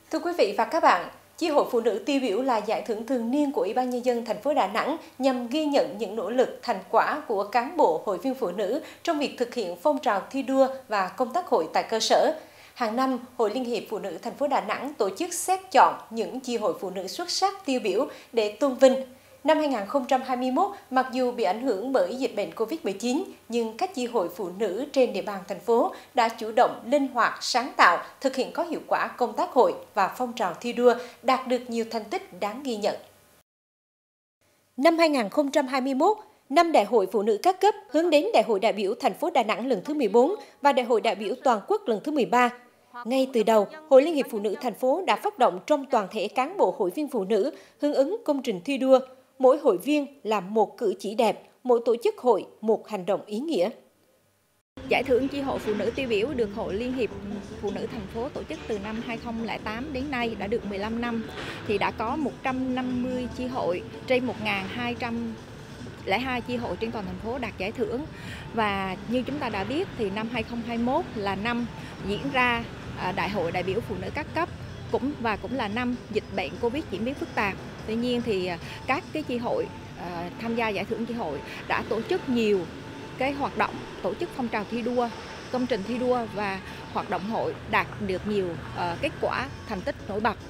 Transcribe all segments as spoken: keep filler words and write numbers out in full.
Thưa quý vị và các bạn, Chi hội Phụ nữ tiêu biểu là giải thưởng thường niên của Ủy ban Nhân dân thành phố Đà Nẵng nhằm ghi nhận những nỗ lực, thành quả của cán bộ hội viên phụ nữ trong việc thực hiện phong trào thi đua và công tác hội tại cơ sở. Hàng năm, Hội Liên hiệp Phụ nữ thành phố Đà Nẵng tổ chức xét chọn những chi hội phụ nữ xuất sắc tiêu biểu để tôn vinh. Năm hai nghìn không trăm hai mươi mốt, mặc dù bị ảnh hưởng bởi dịch bệnh Covid mười chín, nhưng các chi hội phụ nữ trên địa bàn thành phố đã chủ động, linh hoạt, sáng tạo, thực hiện có hiệu quả công tác hội và phong trào thi đua, đạt được nhiều thành tích đáng ghi nhận. Năm hai nghìn không trăm hai mươi mốt, năm Đại hội Phụ nữ các cấp hướng đến Đại hội đại biểu thành phố Đà Nẵng lần thứ mười bốn và Đại hội đại biểu toàn quốc lần thứ mười ba. Ngay từ đầu, Hội Liên hiệp Phụ nữ thành phố đã phát động trong toàn thể cán bộ hội viên phụ nữ hưởng ứng công trình thi đua. Mỗi hội viên là một cử chỉ đẹp, mỗi tổ chức hội một hành động ý nghĩa. Giải thưởng chi hội phụ nữ tiêu biểu được Hội Liên hiệp Phụ nữ thành phố tổ chức từ năm hai nghìn không trăm lẻ tám đến nay đã được mười lăm năm, thì đã có một trăm năm mươi chi hội trên một nghìn hai trăm lẻ hai chi hội trên toàn thành phố đạt giải thưởng. Và như chúng ta đã biết thì năm hai nghìn không trăm hai mươi mốt là năm diễn ra Đại hội đại biểu phụ nữ các cấp, cũng và cũng là năm dịch bệnh Covid diễn biến phức tạp. Tuy nhiên thì các cái chi hội uh, tham gia giải thưởng chi hội đã tổ chức nhiều cái hoạt động, tổ chức phong trào thi đua, công trình thi đua và hoạt động hội đạt được nhiều uh, kết quả, thành tích nổi bật.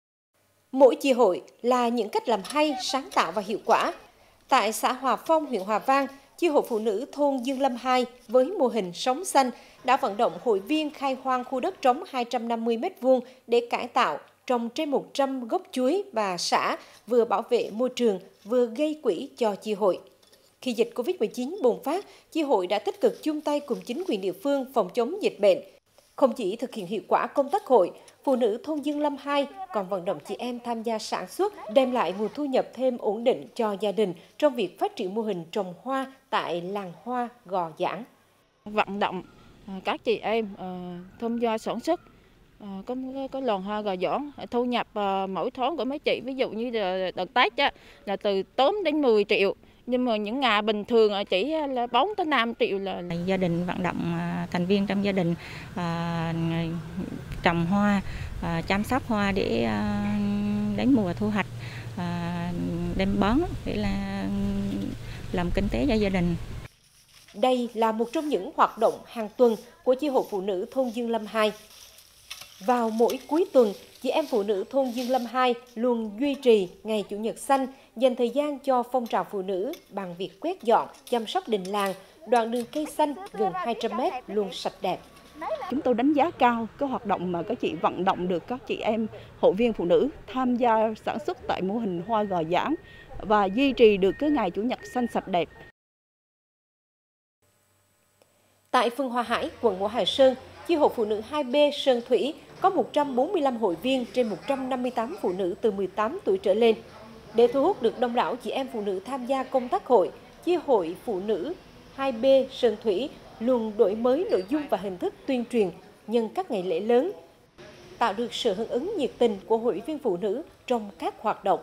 Mỗi chi hội là những cách làm hay, sáng tạo và hiệu quả. Tại xã Hòa Phong, huyện Hòa Vang, chi hội phụ nữ thôn Dương Lâm hai với mô hình sống xanh đã vận động hội viên khai hoang khu đất trống hai trăm năm mươi mét vuông để cải tạo, trồng trên một trăm gốc chuối và sả, vừa bảo vệ môi trường, vừa gây quỹ cho chi hội. Khi dịch Covid mười chín bùng phát, chi hội đã tích cực chung tay cùng chính quyền địa phương phòng chống dịch bệnh. Không chỉ thực hiện hiệu quả công tác hội, phụ nữ thôn Dương Lâm hai còn vận động chị em tham gia sản xuất, đem lại nguồn thu nhập thêm ổn định cho gia đình trong việc phát triển mô hình trồng hoa tại làng hoa Gò Giảng. Vận động các chị em tham gia sản xuất, có có làng hoa Gò Giảng, thu nhập mỗi tháng của mấy chị, ví dụ như là đợt Tết á, là từ tám đến mười triệu. Nhưng mà những ngày bình thường chỉ là bốn tới năm triệu là gia đình vận động thành viên trong gia đình à, trồng hoa, à, chăm sóc hoa để à, đến mùa thu hoạch à, đem bán để là làm kinh tế cho gia đình. Đây là một trong những hoạt động hàng tuần của chi hội phụ nữ thôn Dương Lâm hai. Vào mỗi cuối tuần, chị em phụ nữ thôn Dương Lâm hai luôn duy trì ngày Chủ nhật xanh, dành thời gian cho phong trào phụ nữ bằng việc quét dọn, chăm sóc đình làng, đoạn đường cây xanh gần hai trăm mét luôn sạch đẹp. Chúng tôi đánh giá cao cái hoạt động mà các chị vận động được các chị em hội viên phụ nữ tham gia sản xuất tại mô hình hoa Gò Giảng và duy trì được cái ngày Chủ nhật xanh sạch đẹp. Tại phường Hòa Hải, quận Ngũ Hành Sơn, chi hội phụ nữ hai B Sơn Thủy có một trăm bốn mươi lăm hội viên trên một trăm năm mươi tám phụ nữ từ mười tám tuổi trở lên. Để thu hút được đông đảo chị em phụ nữ tham gia công tác hội, chi hội phụ nữ hai B Sơn Thủy luôn đổi mới nội dung và hình thức tuyên truyền nhân các ngày lễ lớn, tạo được sự hưởng ứng nhiệt tình của hội viên phụ nữ trong các hoạt động.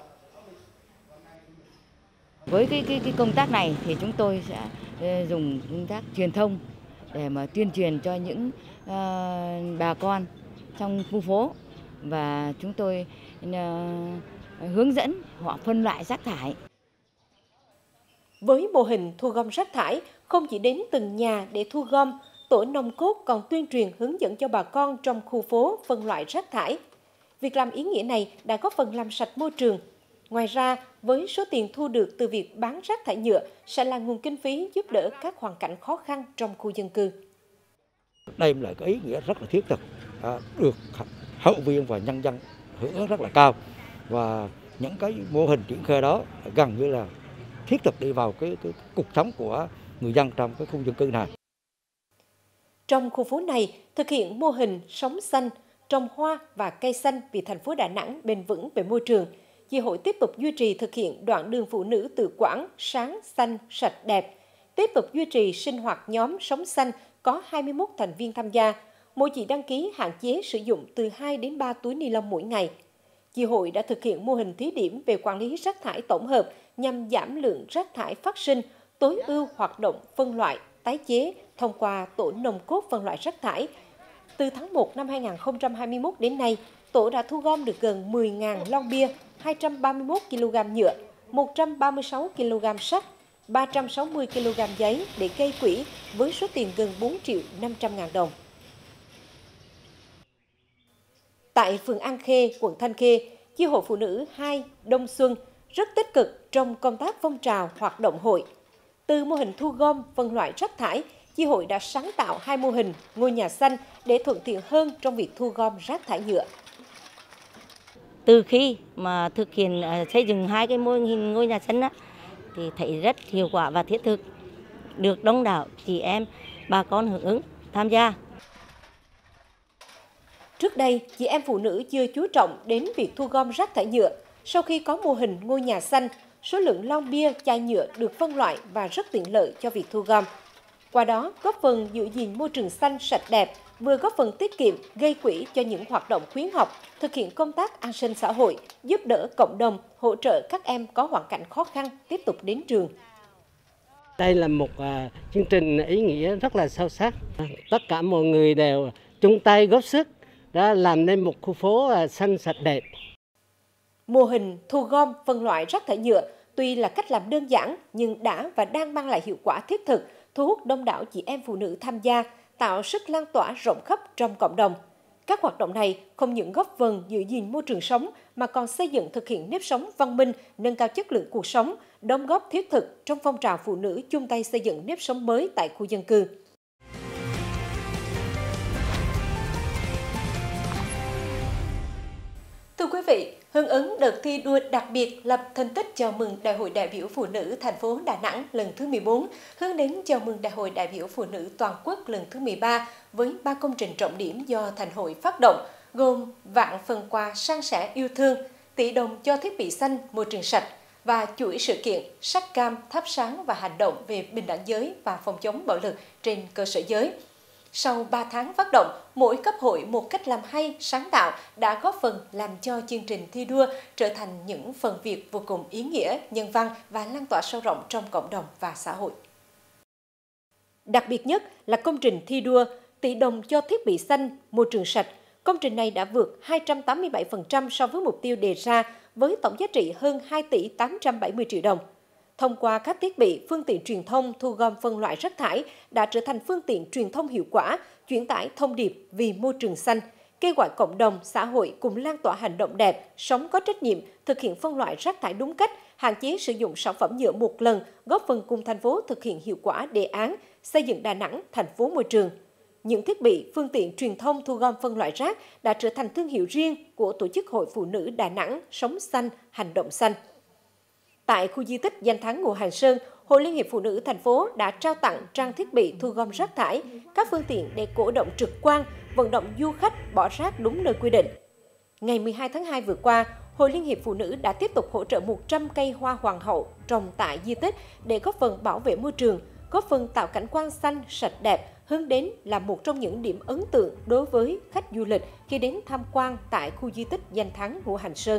Với cái, cái, cái công tác này thì chúng tôi sẽ dùng công tác truyền thông để mà tuyên truyền cho những uh, bà con trong khu phố, và chúng tôi uh, hướng dẫn họ phân loại rác thải. Với mô hình thu gom rác thải, không chỉ đến từng nhà để thu gom, tổ nòng cốt còn tuyên truyền hướng dẫn cho bà con trong khu phố phân loại rác thải. Việc làm ý nghĩa này đã góp phần làm sạch môi trường. Ngoài ra, với số tiền thu được từ việc bán rác thải nhựa sẽ là nguồn kinh phí giúp đỡ các hoàn cảnh khó khăn trong khu dân cư. Đây là cái ý nghĩa rất là thiết thực, được hậu viên và nhân dân hưởng ứng rất là cao, và những cái mô hình triển khai đó gần như là thiết thực đi vào cái, cái cuộc sống của người dân trong cái khu dân cư này. Trong khu phố này, thực hiện mô hình sống xanh, trồng hoa và cây xanh vì thành phố Đà Nẵng bền vững về môi trường, chi hội tiếp tục duy trì thực hiện đoạn đường phụ nữ Tự Quảng sáng, xanh, sạch, đẹp, tiếp tục duy trì sinh hoạt nhóm sống xanh có hai mươi mốt thành viên tham gia, mỗi chị đăng ký hạn chế sử dụng từ hai đến ba túi ni lông mỗi ngày. Chi hội đã thực hiện mô hình thí điểm về quản lý rác thải tổng hợp nhằm giảm lượng rác thải phát sinh, tối ưu hoạt động phân loại, tái chế thông qua tổ nòng cốt phân loại rác thải. từ tháng một năm hai nghìn không trăm hai mươi mốt đến nay, tổ đã thu gom được gần mười nghìn lon bia, hai trăm ba mươi mốt ki lô gam nhựa, một trăm ba mươi sáu ki lô gam sắt, ba trăm sáu mươi ki lô gam giấy để gây quỹ với số tiền gần bốn triệu năm trăm ngàn đồng. Tại phường An Khê, quận Thanh Khê, Chi hội Phụ nữ hai Đông Xuân rất tích cực trong công tác phong trào hoạt động hội. Từ mô hình thu gom, phân loại rác thải, Chi hội đã sáng tạo hai mô hình ngôi nhà xanh để thuận tiện hơn trong việc thu gom rác thải nhựa. Từ khi mà thực hiện uh, xây dựng hai cái mô hình ngôi nhà xanh á, thì thấy rất hiệu quả và thiết thực, được đông đảo chị em, bà con hưởng ứng, tham gia. Trước đây, chị em phụ nữ chưa chú trọng đến việc thu gom rác thải nhựa. Sau khi có mô hình ngôi nhà xanh, số lượng lon bia, chai nhựa được phân loại và rất tiện lợi cho việc thu gom. Qua đó, góp phần giữ gìn môi trường xanh sạch đẹp, vừa góp phần tiết kiệm, gây quỹ cho những hoạt động khuyến học, thực hiện công tác an sinh xã hội, giúp đỡ cộng đồng, hỗ trợ các em có hoàn cảnh khó khăn tiếp tục đến trường. Đây là một uh, chương trình ý nghĩa rất là sâu sắc. Tất cả mọi người đều chung tay góp sức đã làm nên một khu phố uh, xanh sạch đẹp. Mô hình thu gom, phân loại rác thải nhựa tuy là cách làm đơn giản nhưng đã và đang mang lại hiệu quả thiết thực, thu hút đông đảo chị em phụ nữ tham gia, tạo sức lan tỏa rộng khắp trong cộng đồng. Các hoạt động này không những góp phần giữ gìn môi trường sống mà còn xây dựng thực hiện nếp sống văn minh, nâng cao chất lượng cuộc sống, đóng góp thiết thực trong phong trào phụ nữ chung tay xây dựng nếp sống mới tại khu dân cư. Thưa quý vị, hưởng ứng đợt thi đua đặc biệt lập thành tích chào mừng Đại hội đại biểu phụ nữ thành phố Đà Nẵng lần thứ mười bốn, hướng đến chào mừng Đại hội đại biểu phụ nữ toàn quốc lần thứ mười ba với ba công trình trọng điểm do Thành hội phát động, gồm vạn phần quà san sẻ yêu thương, tỷ đồng cho thiết bị xanh, môi trường sạch và chuỗi sự kiện sắc cam, thắp sáng và hành động về bình đẳng giới và phòng chống bạo lực trên cơ sở giới. Sau ba tháng phát động, mỗi cấp hội một cách làm hay, sáng tạo đã góp phần làm cho chương trình thi đua trở thành những phần việc vô cùng ý nghĩa, nhân văn và lan tỏa sâu rộng trong cộng đồng và xã hội. Đặc biệt nhất là công trình thi đua tỷ đồng cho thiết bị xanh, môi trường sạch. Công trình này đã vượt hai trăm tám mươi bảy phần trăm so với mục tiêu đề ra với tổng giá trị hơn hai tỷ tám trăm bảy mươi triệu đồng. Thông qua các thiết bị, phương tiện truyền thông thu gom phân loại rác thải đã trở thành phương tiện truyền thông hiệu quả, truyền tải thông điệp vì môi trường xanh, kêu gọi cộng đồng, xã hội cùng lan tỏa hành động đẹp, sống có trách nhiệm, thực hiện phân loại rác thải đúng cách, hạn chế sử dụng sản phẩm nhựa một lần, góp phần cùng thành phố thực hiện hiệu quả đề án xây dựng Đà Nẵng thành phố môi trường. Những thiết bị, phương tiện truyền thông thu gom phân loại rác đã trở thành thương hiệu riêng của Tổ chức Hội Phụ nữ Đà Nẵng Sống xanh, hành động xanh. Tại khu di tích danh thắng Ngũ Hành Sơn, Hội Liên hiệp Phụ nữ thành phố đã trao tặng trang thiết bị thu gom rác thải, các phương tiện để cổ động trực quan, vận động du khách bỏ rác đúng nơi quy định. Ngày mười hai tháng hai vừa qua, Hội Liên hiệp Phụ nữ đã tiếp tục hỗ trợ một trăm cây hoa hoàng hậu trồng tại di tích để góp phần bảo vệ môi trường, góp phần tạo cảnh quan xanh, sạch đẹp, hướng đến là một trong những điểm ấn tượng đối với khách du lịch khi đến tham quan tại khu di tích danh thắng Ngũ Hành Sơn.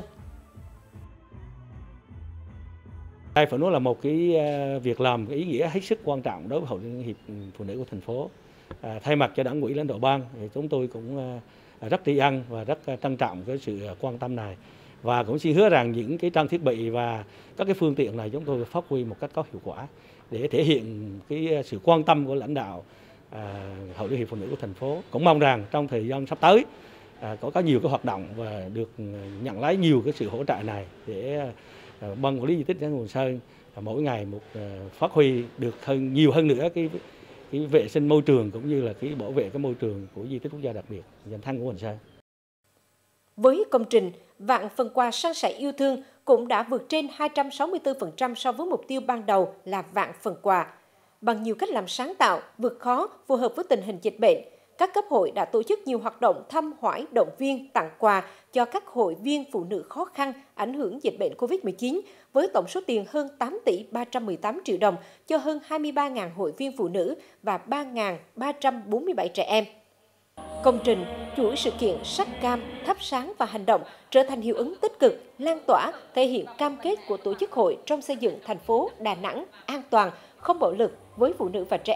Đây phải nói là một cái việc làm cái ý nghĩa hết sức quan trọng đối với Hội Liên hiệp Phụ nữ của thành phố. À, thay mặt cho Đảng ủy lãnh đạo ban thì chúng tôi cũng rất tri ân và rất trân trọng cái sự quan tâm này, và cũng xin hứa rằng những cái trang thiết bị và các cái phương tiện này chúng tôi phát huy một cách có hiệu quả để thể hiện cái sự quan tâm của lãnh đạo à, Hội Liên hiệp Phụ nữ của thành phố. Cũng mong rằng trong thời gian sắp tới à, có có nhiều cái hoạt động và được nhận lấy nhiều cái sự hỗ trợ này để ban quản lý di tích danh thắng Ngũ Hành Sơn mỗi ngày một phát huy được hơn nhiều hơn nữa cái cái vệ sinh môi trường cũng như là cái bảo vệ cái môi trường của di tích quốc gia đặc biệt danh thắng Ngũ Hành Sơn. Với công trình vạn phần quà san sẻ yêu thương cũng đã vượt trên hai trăm sáu mươi tư phần trăm so với mục tiêu ban đầu là vạn phần quà. Bằng nhiều cách làm sáng tạo, vượt khó, phù hợp với tình hình dịch bệnh, các cấp hội đã tổ chức nhiều hoạt động thăm hỏi, động viên, tặng quà cho các hội viên phụ nữ khó khăn ảnh hưởng dịch bệnh Covid mười chín với tổng số tiền hơn tám tỷ ba trăm mười tám triệu đồng cho hơn hai mươi ba nghìn hội viên phụ nữ và ba nghìn ba trăm bốn mươi bảy trẻ em. Công trình chuỗi sự kiện sắc cam, thắp sáng và hành động trở thành hiệu ứng tích cực, lan tỏa, thể hiện cam kết của tổ chức hội trong xây dựng thành phố Đà Nẵng an toàn, không bạo lực với phụ nữ và trẻ em,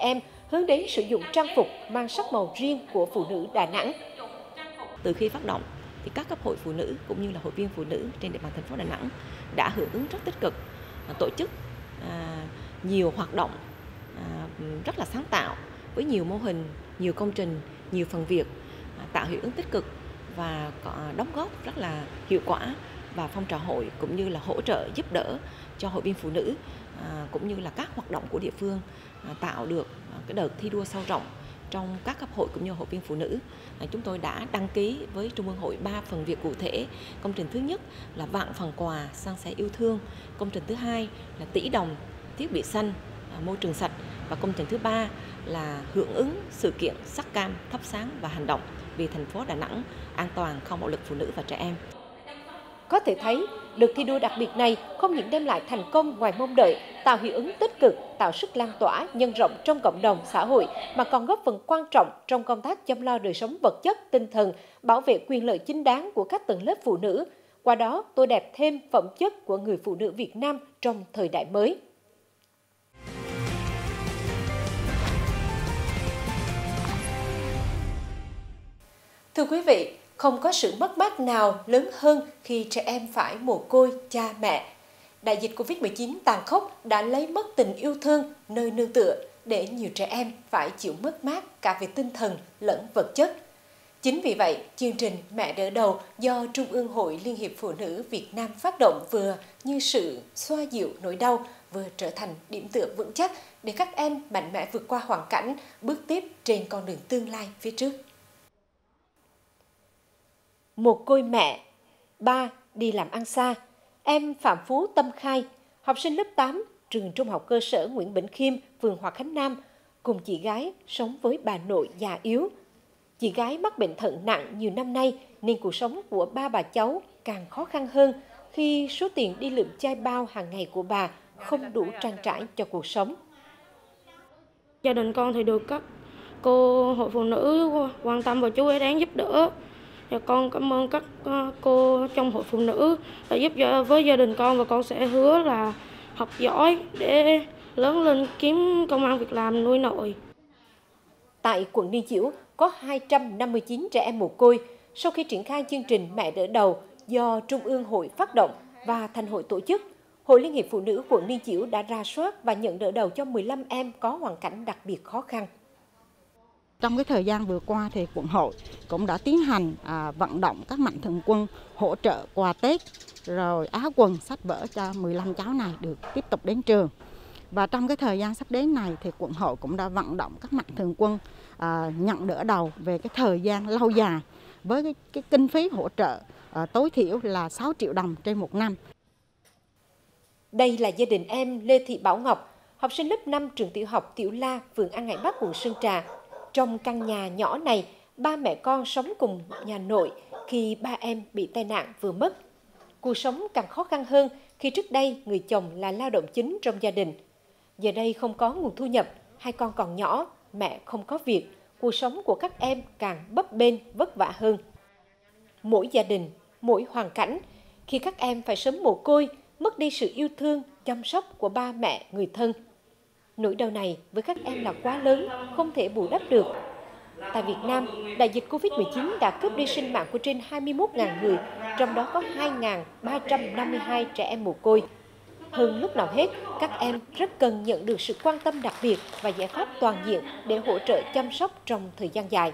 hướng đến sử dụng trang phục mang sắc màu riêng của phụ nữ Đà Nẵng. Từ khi phát động thì các cấp hội phụ nữ cũng như là hội viên phụ nữ trên địa bàn thành phố Đà Nẵng đã hưởng ứng rất tích cực, tổ chức à, nhiều hoạt động à, rất là sáng tạo với nhiều mô hình, nhiều công trình, nhiều phần việc, à, tạo hiệu ứng tích cực và có đóng góp rất là hiệu quả vào phong trào hội cũng như là hỗ trợ giúp đỡ cho hội viên phụ nữ à, cũng như là các hoạt động của địa phương, à, tạo được cái đợt thi đua sâu rộng trong các cấp hội cũng như hội viên phụ nữ. À, chúng tôi đã đăng ký với Trung ương Hội ba phần việc cụ thể. Công trình thứ nhất là vạn phần quà san sẻ yêu thương, công trình thứ hai là tỷ đồng thiết bị xanh, à, môi trường sạch, và công trình thứ ba là hưởng ứng sự kiện sắc cam thắp sáng và hành động vì thành phố Đà Nẵng an toàn, không bạo lực phụ nữ và trẻ em. Có thể thấy, đợt thi đua đặc biệt này không những đem lại thành công ngoài mong đợi, tạo hiệu ứng tích cực, tạo sức lan tỏa, nhân rộng trong cộng đồng xã hội, mà còn góp phần quan trọng trong công tác chăm lo đời sống vật chất, tinh thần, bảo vệ quyền lợi chính đáng của các tầng lớp phụ nữ. Qua đó, tô đẹp thêm phẩm chất của người phụ nữ Việt Nam trong thời đại mới. Thưa quý vị, không có sự mất mát nào lớn hơn khi trẻ em phải mồ côi cha mẹ. Đại dịch Covid mười chín tàn khốc đã lấy mất tình yêu thương, nơi nương tựa để nhiều trẻ em phải chịu mất mát cả về tinh thần lẫn vật chất. Chính vì vậy, chương trình Mẹ đỡ đầu do Trung ương Hội Liên hiệp Phụ nữ Việt Nam phát động vừa như sự xoa dịu nỗi đau, vừa trở thành điểm tựa vững chắc để các em mạnh mẽ vượt qua hoàn cảnh, bước tiếp trên con đường tương lai phía trước. Một côi mẹ, ba đi làm ăn xa. Em Phạm Phú Tâm Khai, học sinh lớp tám, trường trung học cơ sở Nguyễn Bỉnh Khiêm, phường Hòa Khánh Nam, cùng chị gái sống với bà nội già yếu. Chị gái mắc bệnh thận nặng nhiều năm nay nên cuộc sống của ba bà cháu càng khó khăn hơn khi số tiền đi lượm chai bao hàng ngày của bà không đủ trang trải cho cuộc sống. Gia đình con thì được các cô hội phụ nữ quan tâm và chú ý đến giúp đỡ. Và con cảm ơn các cô trong hội phụ nữ đã giúp đỡ với gia đình con, và con sẽ hứa là học giỏi để lớn lên kiếm công ăn việc làm nuôi nội. Tại quận Liên Chiểu có hai trăm năm mươi chín trẻ em mồ côi. Sau khi triển khai chương trình Mẹ đỡ đầu do Trung ương Hội phát động và thành hội tổ chức, Hội Liên hiệp Phụ nữ quận Liên Chiểu đã rà soát và nhận đỡ đầu cho mười lăm em có hoàn cảnh đặc biệt khó khăn. Trong cái thời gian vừa qua thì quận hội cũng đã tiến hành à, vận động các mạnh thường quân hỗ trợ quà Tết, rồi áo quần, sách vở cho mười lăm cháu này được tiếp tục đến trường. Và trong cái thời gian sắp đến này thì quận hội cũng đã vận động các mạnh thường quân à, nhận đỡ đầu về cái thời gian lâu dài với cái, cái kinh phí hỗ trợ à, tối thiểu là sáu triệu đồng trên một năm. Đây là gia đình em Lê Thị Bảo Ngọc, học sinh lớp năm trường tiểu học Tiểu La, phường An Hải Bắc, quận Sơn Trà. Trong căn nhà nhỏ này, ba mẹ con sống cùng nhà nội khi ba em bị tai nạn vừa mất. Cuộc sống càng khó khăn hơn khi trước đây người chồng là lao động chính trong gia đình. Giờ đây không có nguồn thu nhập, hai con còn nhỏ, mẹ không có việc, cuộc sống của các em càng bấp bênh vất vả hơn. Mỗi gia đình, mỗi hoàn cảnh, khi các em phải sớm mồ côi, mất đi sự yêu thương, chăm sóc của ba mẹ, người thân. Nỗi đau này với các em là quá lớn, không thể bù đắp được. Tại Việt Nam, đại dịch Covid mười chín đã cướp đi sinh mạng của trên hai mươi mốt nghìn người, trong đó có hai nghìn ba trăm năm mươi hai trẻ em mồ côi. Hơn lúc nào hết, các em rất cần nhận được sự quan tâm đặc biệt và giải pháp toàn diện để hỗ trợ chăm sóc trong thời gian dài.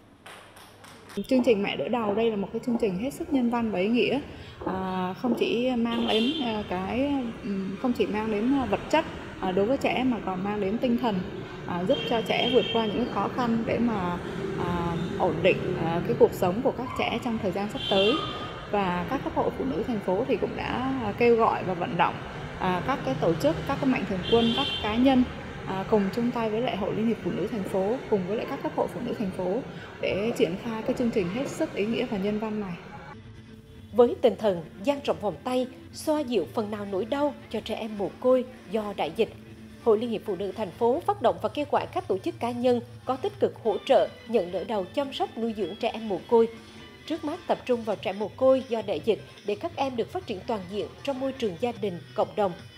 Chương trình Mẹ đỡ đầu đây là một cái chương trình hết sức nhân văn và ý nghĩa, à, không chỉ mang đến cái không chỉ mang đến vật chất à, đối với trẻ mà còn mang đến tinh thần, à, giúp cho trẻ vượt qua những khó khăn để mà à, ổn định à, cái cuộc sống của các trẻ trong thời gian sắp tới. Và các cấp hội phụ nữ thành phố thì cũng đã kêu gọi và vận động à, các cái tổ chức, các cái mạnh thường quân, các cá nhân À, cùng chung tay với lại Hội Liên hiệp Phụ nữ thành phố, cùng với lại các cấp hội phụ nữ thành phố để triển khai cái chương trình hết sức ý nghĩa và nhân văn này. Với tinh thần dang rộng vòng tay, xoa dịu phần nào nỗi đau cho trẻ em mồ côi do đại dịch, Hội Liên hiệp Phụ nữ thành phố phát động và kêu gọi các tổ chức cá nhân có tích cực hỗ trợ nhận đỡ đầu chăm sóc nuôi dưỡng trẻ em mồ côi. Trước mắt tập trung vào trẻ mồ côi do đại dịch để các em được phát triển toàn diện trong môi trường gia đình, cộng đồng.